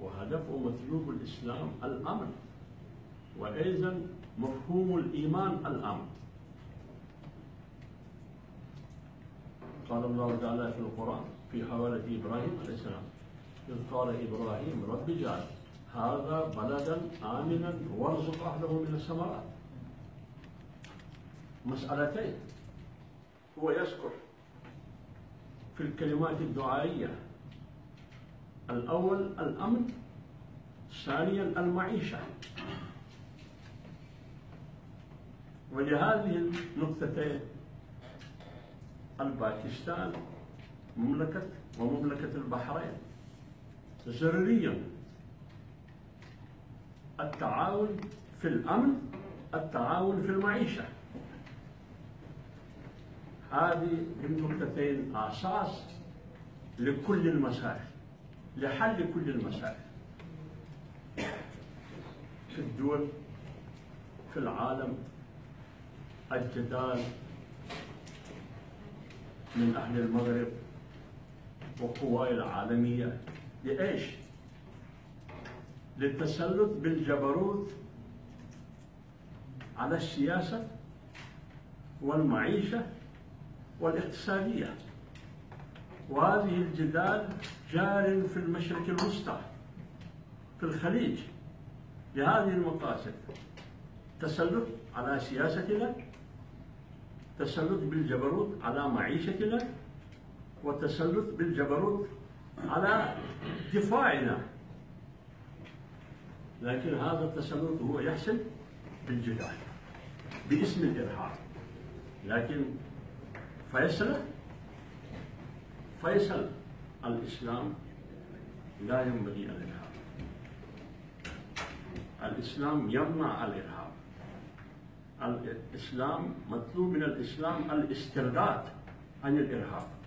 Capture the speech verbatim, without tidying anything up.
وهدف ومطلوب الإسلام الأمن، وأيضا مفهوم الإيمان الأمن. قال الله تعالى في القرآن في حوالة إبراهيم عليه السلام: إذ قال إبراهيم رب اجعل هذا بلدا آمنا وارزق أهله من الثمرات. مسألتين هو يذكر في الكلمات الدعائية: الأول الأمن، ثانيا المعيشة. ولهذه النقطتين الباكستان مملكة ومملكة البحرين ضروريا التعاون في الأمن، التعاون في المعيشة. هذه النقطتين أساس لكل المسائل، لحل كل المسائل في الدول في العالم. الجدال من أهل المغرب والقوى العالمية لإيش؟ للتسلط بالجبروت على السياسة والمعيشة والاقتصادية. وهذه الجدال جار في المشرق الوسطى في الخليج لهذه المقاصد: تسلط على سياستنا، تسلط بالجبروت على معيشتنا، وتسلط بالجبروت على دفاعنا. لكن هذا التسلط هو يحصل بالجدال باسم الإرهاب. لكن فيصل فيصل الإسلام لا ينبغي الإرهاب. الإسلام يمنع الإرهاب. الإسلام مطلوب من الإسلام الاسترداد عن الإرهاب.